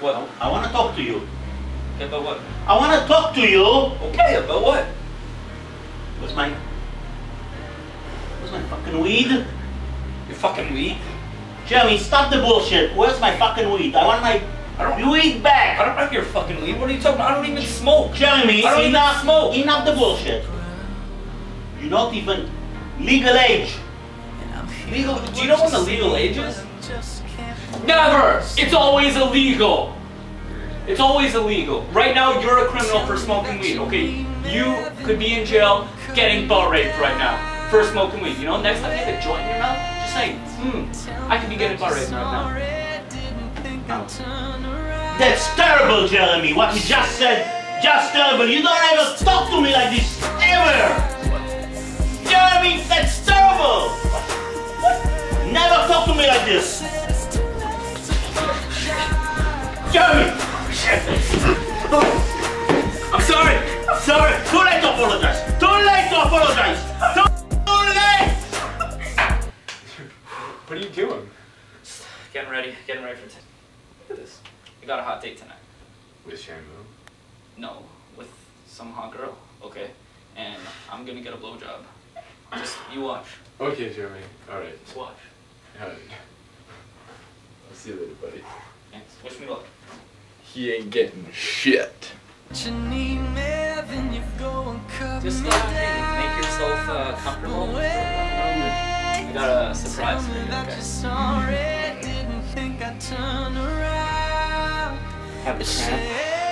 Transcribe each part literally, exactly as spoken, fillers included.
What? I, I want to talk to you. Okay, about what? I want to talk to you. Okay, about what? Where's my... Where's my fucking weed? Your fucking weed? Jeremy, stop the bullshit. Where's my fucking weed? I want my I don't, weed back. I don't like your fucking weed. What are you talking about? I don't even smoke. Jeremy, I don't enough, even smoke. enough the bullshit. You're not even legal age. Legal? Do you know when the legal age is? Never! It's always illegal. It's always illegal. Right now, you're a criminal for smoking weed, okay? You could be in jail getting butt raped right now for smoking weed. You know, next time you have a joint in your mouth, just say, hmm, I could be getting butt raped right now. That's terrible, Jeremy. What you just said, just terrible. You don't ever talk to me like this, ever. Jeremy, that's terrible. Never talk to me like this. Jeremy. I'm sorry. I'm sorry. Too late to apologize. Too late to apologize. Too, too late. What are you doing? Just getting ready. Getting ready for tonight. Look at this. I got a hot date tonight. With Shamu? No, with some hot girl. Okay, and I'm gonna get a blowjob. Just you watch. Okay, Jeremy. All right. Just watch. All right. I'll see you later, buddy. Thanks. Wish me luck. He ain't getting shit. Just uh, hey, make yourself uh, comfortable. I got a surprise for you. Okay? Have the cramp.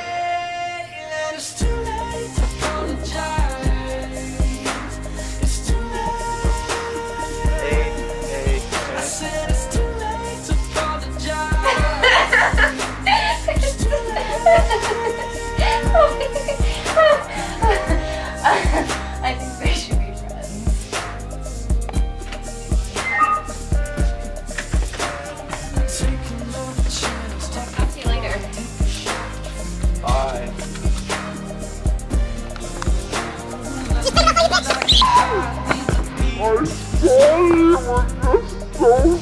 I think we should be friends. I'll see you later. Bye. I'm sorry, we're just so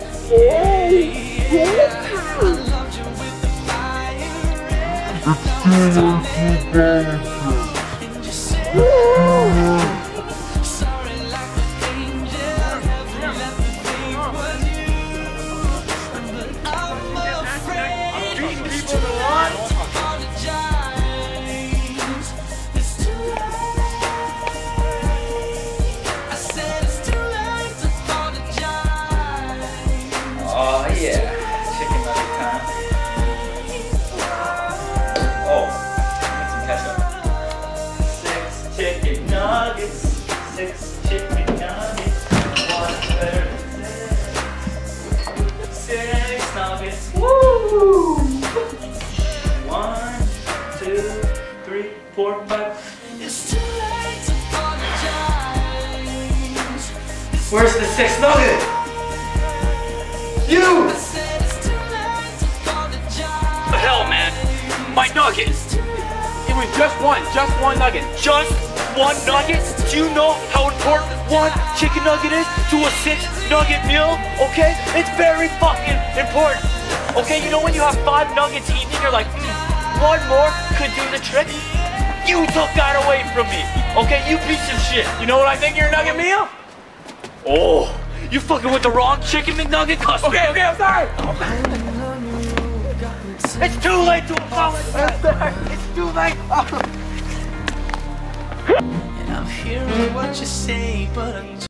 Oh yeah, chicken nugget time. Oh, make some ketchup. Six chicken nuggets, six chicken nuggets. What's better than six? Six nuggets. Woo! One, two, three, four, five. Where's the sixth nugget? You! The hell, man? My nugget! It was just one, just one nugget. Just one nugget? Do you know how important one chicken nugget is to a six nugget meal? Okay? It's very fucking important. Okay, you know when you have five nuggets eaten, you're like, mm, one more could do the trick? You took that away from me. Okay, you piece of shit. You know what I think of your nugget meal? Oh. You fucking with the wrong chicken McNugget customer. Okay, okay, I'm sorry. It's too late to apologize. It's too late. And I'm hearing what you say, but I'm